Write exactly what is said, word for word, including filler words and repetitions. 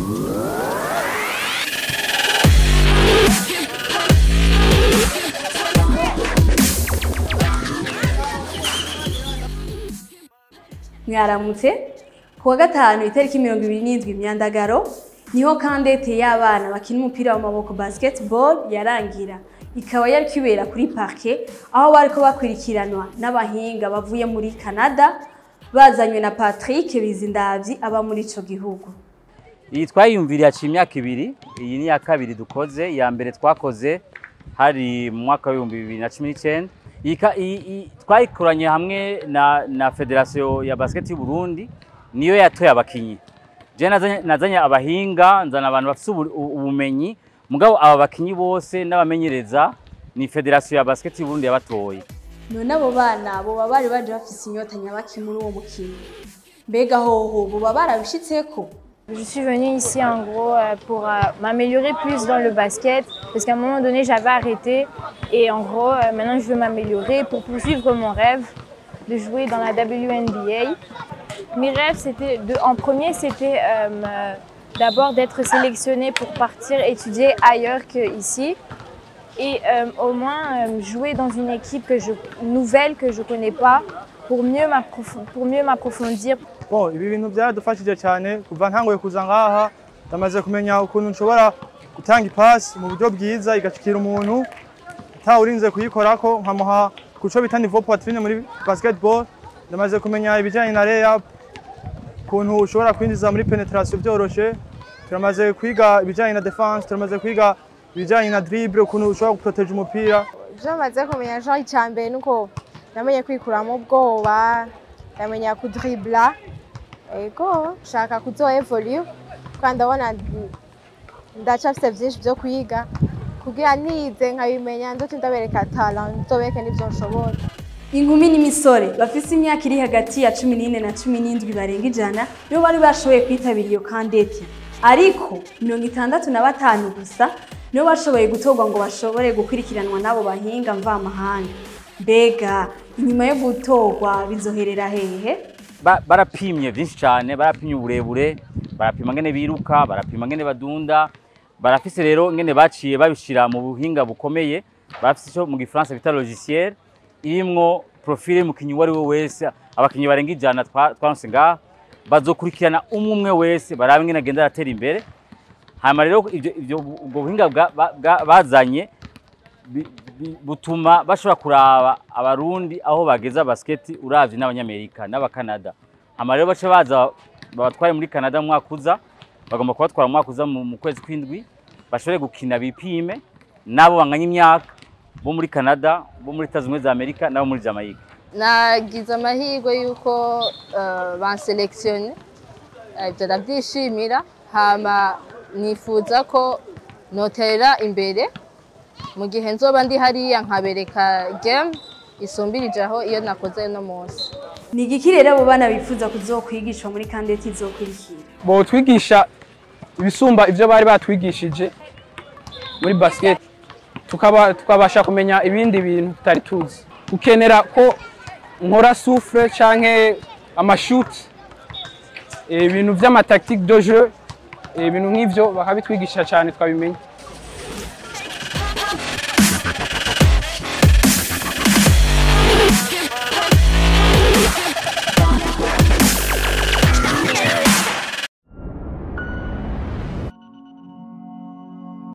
Mwaramutse kuwa gatanu itariki mirongo ibiri n'indwi Myandagaro niho kandete y'abana bakina umupira w'amaboko basketball yarangira ikaba yari kibera kuri parquet aho bariko bakwirikiranwa n'abahinga bavuye muri Canada bazanywe na Patrick Bizindavyi aba muri ico gihugu. Iyi twayumviriye aci imyaka ibiri, iyi ni ya kabiri dukoze, ya mbere twakoze hari mu mwaka wa bibiri na cumi n'icenda. Twayikoranye hamwe na na Federation ya Basket y'u Burundi niyo yatoye abakinyi. Je nazanye abahinga nzana abantu bafite ubumenyi mugabo aba bakinyi bose n'abamenyereza ni Federation ya Basket y'u Burundi yabatoye. None abo bana bo bari baje bafise inyota nyabaki muri uwo mukino. Mbega hoho bo barabishitseko. Je suis venue ici en gros pour m'améliorer plus dans le basket parce qu'à un moment donné j'avais arrêté et en gros maintenant je veux m'améliorer pour poursuivre mon rêve de jouer dans la W N B A. Mes rêves c'était en premier c'était euh, d'abord d'être sélectionnée pour partir étudier ailleurs qu'ici et euh, au moins euh, jouer dans une équipe que je, nouvelle que je connais pas pour mieux m'approfondir. Bon, ibi bintu byaradufashije cyane kuva ntangoye kuza ngaha ndamaze kumenya ukuntu nshobora gutanga ipasi mu buryo bwiza igashikira umuntu nta urinze kuyikorako nkamuha kuco bita niveau poitrine muri basketball. Ndamaze kumenya ibijyanye na layup ukuntu ushobora kwinjiza muri penetration byoroshe. Turamaze kwiga ibijyanye na defense, turamaze kwiga ibijyanye na dribble ukuntu ushobora guprotege umupira. Byamaze kumenya jean icyambere nuko namenye kwikuramo ubwoba, ndamenya kudribla. Ego shaka kuzo evolue kandi ndabona ndacafite byinshi byo kwiga kugira nize nkabimenya ndote ndabereka talent nzobeke n'ivyo nshobora. Inkumi n'imisore bafise imyaka iri hagati ya cumi n'ine na cumi n'indwi barenga ijana nibo bari bashoboye kwitabira iyo kandeti, ariko mirongo itandatu na batanu gusa nibo bashoboye gutorwa ngo bashobore gukurikiranwa n'abo bahinga mvamahanga. Mbega inyuma yo gutorwa bizoherera hehe? Barapimye byinshi cyane, barapimye uburebure, barapima ngene biruka, barapima ngene badunda, barafise rero ngene baciye babishira mu buhinga bukomeye, bafise cyo mu gifaransa bita logiciel irimwo profile y'umukinyi wari we wese. Abakinyi barenga ijana twaronse ngaha bazokurikirana umwe umwe wese barabe ngene agenda aratera imbere. Hama rero ibyo ubwo buhinga bazanye butuma bashobora kuraba abarundi aho bageza basket uravye n'abanyamerika n'abakanada. Hama rero bace baza babatwaye muri Canada mu mwaka uza, bagomba kubatwara mu mwaka uza mu kwezi kw'indwi bashobore gukina bipime nabo banganya imyaka bo muri Canada, bo muri Estados Unidos d'America nabo muri Jamaica. Nagize amahirwe yuko uh, banselektione ibyo ndabyishimira. Hama nifuza ko notera imbere mu gihe nzoba ndi hariya nkabereka game isumbirije aho iyo nakoze no munsi. Ni igiki rero abo bana bifuza kuzokwigishwa muri kandeti izokurikira? Bo twigisha ibisumba ivyo bari batwigishije muri basket, tukaba tukabasha kumenya ibindi bintu tutari tuzi. Ukenera ko nkora souffle canke amashoot, ibintu vy'ama tactique de jeu, ibintu nk'ivyo bakabitwigisha cyane twabimenya.